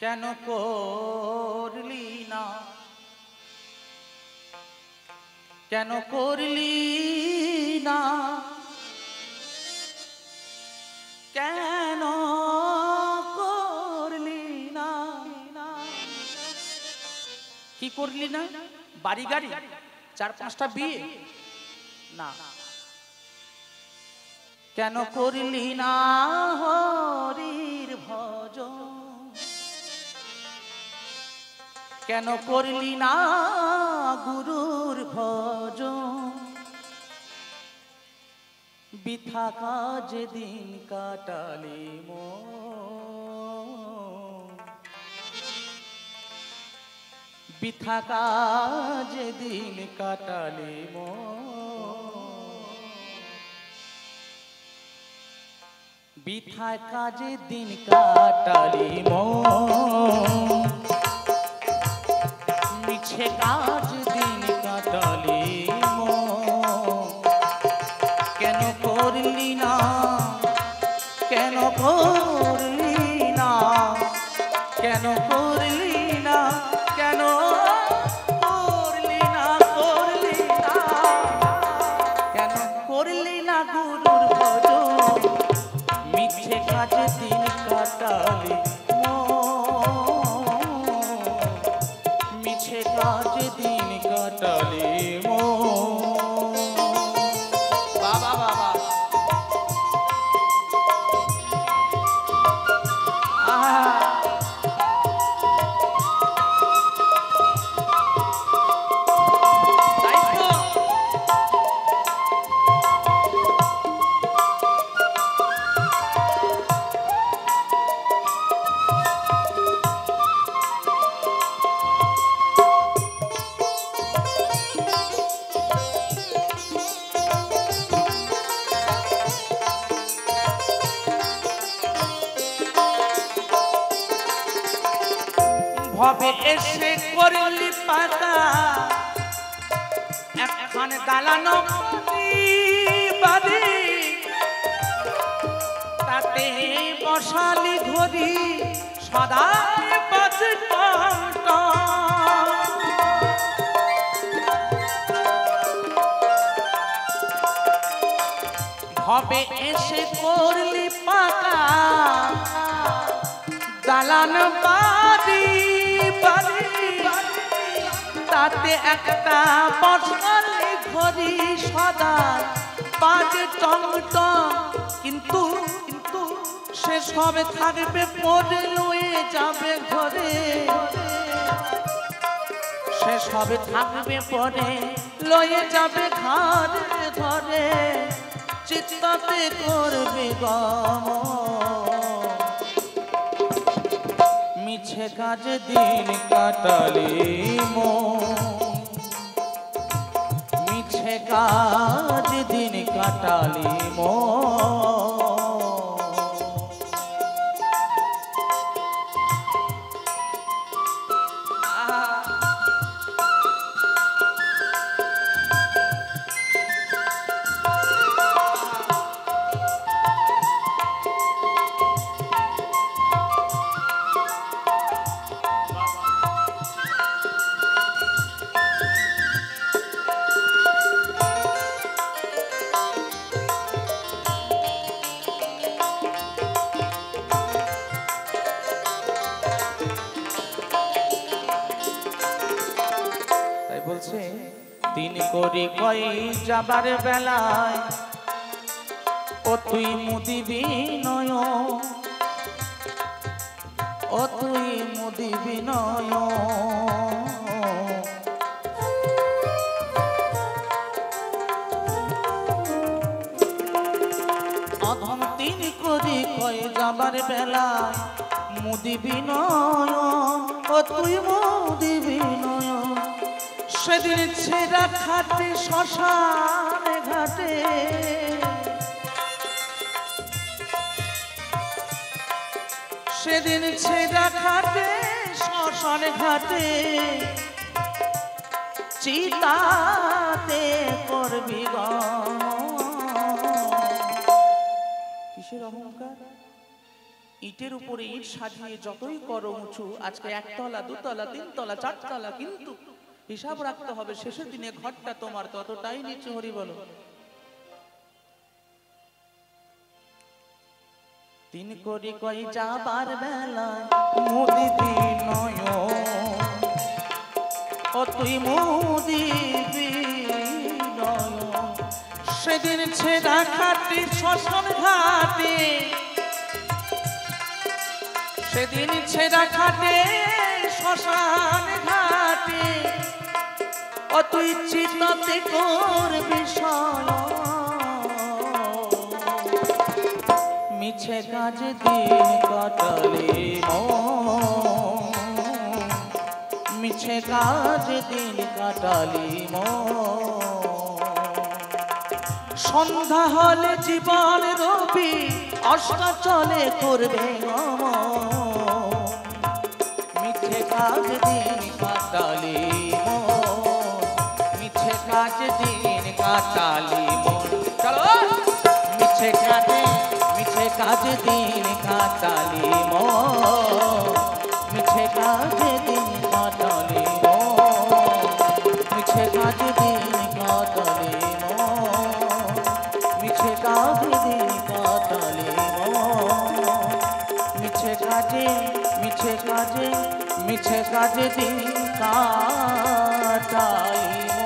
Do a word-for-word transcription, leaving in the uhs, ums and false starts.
কেন করলি না কেন করলি না কেন করলি না কি করলি না বাড়ি গাড়ি চার পাঁচটা বিয়ে না কেন করলি না হরির ভজন কেন করলি না গুরুর ভজন বৃথা কাজে দিন কাটালি মন বৃথা কাজে দিন কাটালি মন বৃথা কাজে দিন কাটালি মন মিছে কাজ দিন কাটালি মন কেন করলি না কেন করলি না কেন করলি না কেন করলি না করলি না কেন করলি না গুরুর ভজন মিছে কাজে দিন কাটালি মিছে কাজে দিন কাটালি বাবা বাবা ভবে এসে করলি পাতা এখন দালানো বাড়ি তাতে বসালি ঘড়ি সদা বাজে টম টম ভবে এসে করলি পাতা দালান বাড়ি তাতে একটা বসালি ঘড়ি সদা বাজে টম টম কিন্তু কিন্তু সে সবে থাকবে পরে লয়ে যাবে ঘরে সে সবে থাকবে পরে লয়ে যাবে ঘরে ঘরে চিত্তাতে করবে গম মিছে কাজে দিন কাটালি মন মিছে কাজে দিন কাটালি মন দিন করি কই যাবার বেলায় ও তুই মুদিবি নয় ও তুই মুদিবি নয় অধম দিন করি কই যাবার বেলায় মুদিবি নয় ও তুই মুদিবি নয় সেদিন ছেড়া খাটে শ্মশানে ঘাটে সেদিন ছেড়া খাটে শ্মশানে ঘাটে চিতাতে করবি কিসের অহংকার ইটের উপরে ইট সাজিয়ে যতই করো উঁচু, আজকে একতলা দুতলা তিনতলা চারতলা, কিন্তু হিসাব রাখতে হবে শেষের দিনে ঘরটা তোমার ততটাই নিচু। হরি বলো। তিন কোটি কই যাবার বেলায় মুদিবি নয়ন, ও তুই মুদিবি নয়ন। সেদিন ছেড়া খাটি শ্মশান ঘাটে, সেদিন ছেড়া খাটে শ্মশান ঘাটে, ও তুই চিতাতে করবি শয়ন। মিছে কাজে দিন কাটালে মন, মিছে কাজে দিন কাটালি মন। সন্ধ্যা হলে জীবন রবি অষ্টাচলে করবে গমন। মিছে কাজ দিন কাটালি মন, মিছে কাজ দিন কাটালি মন। চলো মিছে কাজে, মিছে কাজ দিন কাটালি মন, মিছে কাজ দিন কাটালি মন, মিছে কাজ দিন কাটালি মন, মিছে কাজ দিন কাটালি মন। মিছে কাজে, মিছে কাজে, মিছে কাজে দিন কাটালি মন।